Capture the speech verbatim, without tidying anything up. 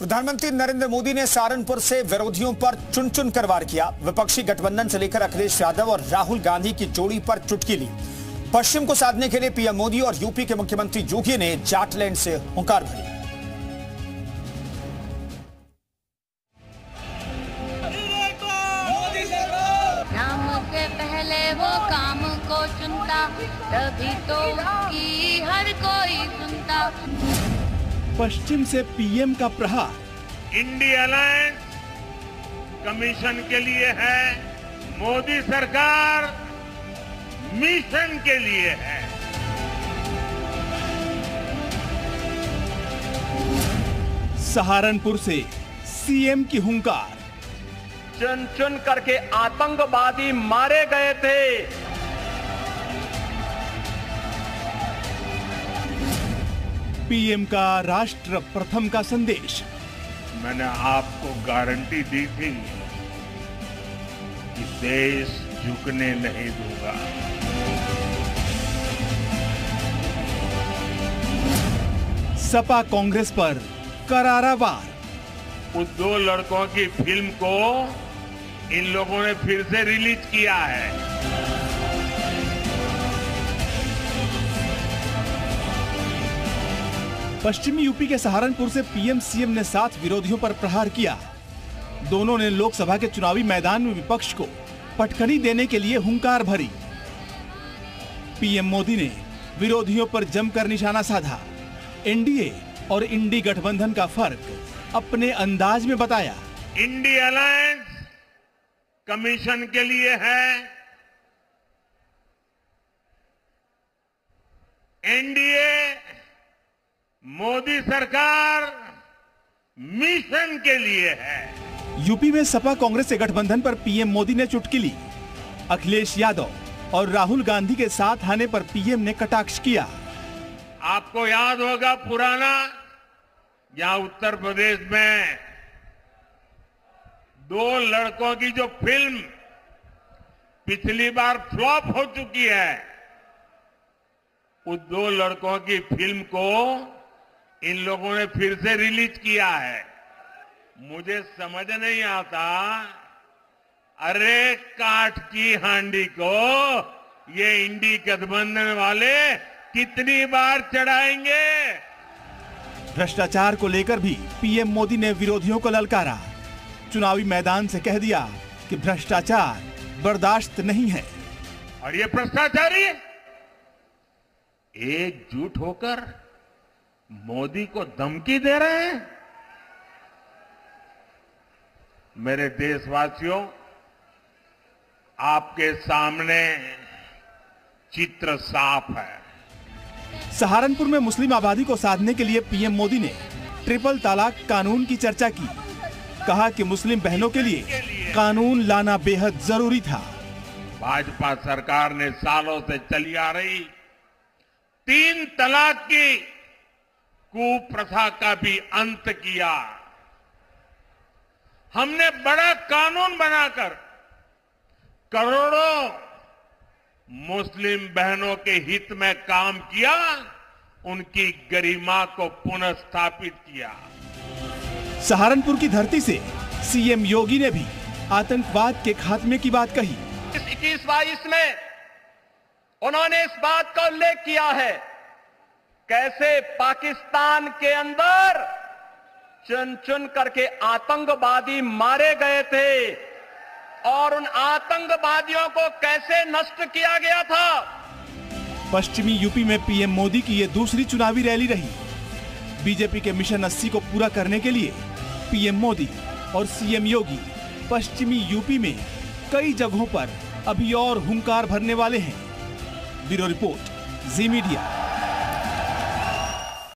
प्रधानमंत्री नरेंद्र मोदी ने सहारनपुर से विरोधियों पर चुन चुन कर वार किया। विपक्षी गठबंधन से लेकर अखिलेश यादव और राहुल गांधी की जोड़ी पर चुटकी ली। पश्चिम को साधने के लिए पीएम मोदी और यूपी के मुख्यमंत्री योगी ने जाटलैंड से हुंकार भरी। नाम से पहले वो काम को चुनता, तभी तो उसकी हर कोई सुनता। पश्चिम से पीएम का प्रहार। इंडिया अलायंस कमीशन के लिए है, मोदी सरकार मिशन के लिए है। सहारनपुर से सीएम की हुंकार। चुन चुन करके आतंकवादी मारे गए थे। पीएम का राष्ट्र प्रथम का संदेश। मैंने आपको गारंटी दी थी कि देश झुकने नहीं दूंगा। सपा कांग्रेस पर करारा वार। उस दो लड़कों की फिल्म को इन लोगों ने फिर से रिलीज किया है। पश्चिमी यूपी के सहारनपुर से पीएम सीएम ने सात विरोधियों पर प्रहार किया। दोनों ने लोकसभा के चुनावी मैदान में विपक्ष को पटखनी देने के लिए हुंकार भरी। पीएम मोदी ने विरोधियों पर जमकर निशाना साधा। एनडीए और इंडी गठबंधन का फर्क अपने अंदाज में बताया। इंडिया अलायंस कमीशन के लिए है, एनडीए मोदी सरकार मिशन के लिए है। यूपी में सपा कांग्रेस से गठबंधन पर पीएम मोदी ने चुटकी ली। अखिलेश यादव और राहुल गांधी के साथ आने पर पीएम ने कटाक्ष किया। आपको याद होगा पुराना, यहाँ उत्तर प्रदेश में दो लड़कों की जो फिल्म पिछली बार फ्लॉप हो चुकी है, उस दो लड़कों की फिल्म को इन लोगों ने फिर से रिलीज किया है। मुझे समझ नहीं आता, अरे काठ की हांडी को ये इंडी गठबंधन वाले कितनी बार चढ़ाएंगे। भ्रष्टाचार को लेकर भी पीएम मोदी ने विरोधियों को ललकारा। चुनावी मैदान से कह दिया कि भ्रष्टाचार बर्दाश्त नहीं है। और ये भ्रष्टाचारी एकजुट होकर मोदी को धमकी दे रहे हैं। मेरे देशवासियों, आपके सामने चित्र साफ है। सहारनपुर में मुस्लिम आबादी को साधने के लिए पीएम मोदी ने ट्रिपल तलाक कानून की चर्चा की। कहा कि मुस्लिम बहनों के लिए कानून लाना बेहद जरूरी था। भाजपा सरकार ने सालों से चली आ रही तीन तलाक की कुप्रथा का भी अंत किया। हमने बड़ा कानून बनाकर करोड़ों मुस्लिम बहनों के हित में काम किया, उनकी गरिमा को पुनः स्थापित किया। सहारनपुर की धरती से सीएम योगी ने भी आतंकवाद के खात्मे की बात कही। इस इक्कीस बाईस में उन्होंने इस बात का उल्लेख किया है कैसे पाकिस्तान के अंदर चुन चुन करके आतंकवादी मारे गए थे और उन आतंकवादियों को कैसे नष्ट किया गया था। पश्चिमी यूपी में पीएम मोदी की ये दूसरी चुनावी रैली रही। बीजेपी के मिशन अस्सी को पूरा करने के लिए पीएम मोदी और सीएम योगी पश्चिमी यूपी में कई जगहों पर अभी और हुंकार भरने वाले हैं। Bureau report, Zee media.